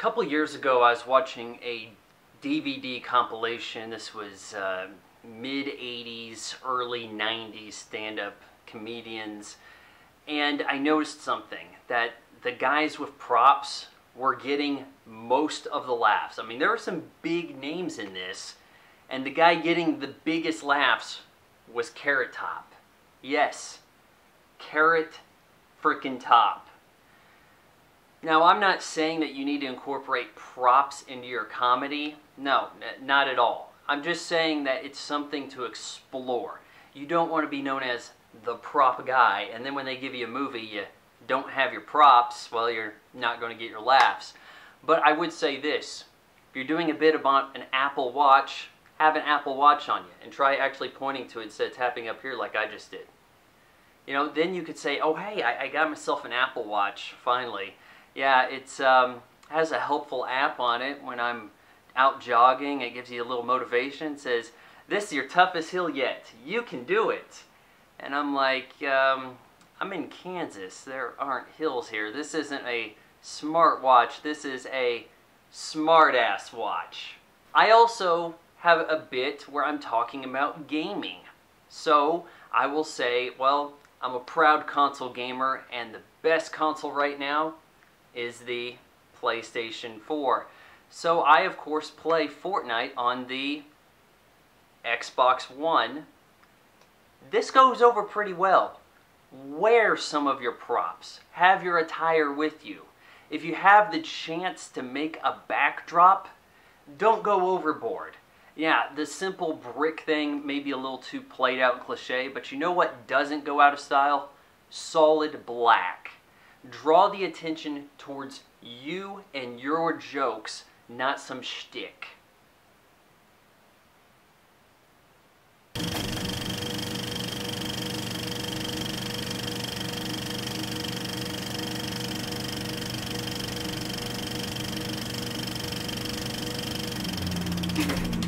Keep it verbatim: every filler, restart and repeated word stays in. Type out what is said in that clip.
couple years ago, I was watching a D V D compilation. This was uh, mid eighties, early nineties stand-up comedians. And I noticed something, that the guys with props were getting most of the laughs. I mean, there were some big names in this, and the guy getting the biggest laughs was Carrot Top. Yes, Carrot frickin' Top. Now, I'm not saying that you need to incorporate props into your comedy. No, not at all. I'm just saying that it's something to explore. You don't want to be known as the prop guy, and then when they give you a movie, you don't have your props, well, you're not going to get your laughs. But I would say this: if you're doing a bit about an Apple Watch, have an Apple Watch on you, and try actually pointing to it instead of tapping up here like I just did. You know, then you could say, oh, hey, I, I got myself an Apple Watch, finally. Yeah, it um, has a helpful app on it. When I'm out jogging, it gives you a little motivation. It says, this is your toughest hill yet. You can do it. And I'm like, um, I'm in Kansas. There aren't hills here. This isn't a smart watch. This is a smart-ass watch. I also have a bit where I'm talking about gaming. So I will say, well, I'm a proud console gamer, and the best console right now is the PlayStation four. So I, of course, play Fortnite on the Xbox One. This goes over pretty well. Wear some of your props. Have your attire with you. If you have the chance to make a backdrop, don't go overboard. Yeah, the simple brick thing may be a little too played out and cliche, but you know what doesn't go out of style? Solid black. Draw the attention towards you and your jokes, not some shtick. Thank you.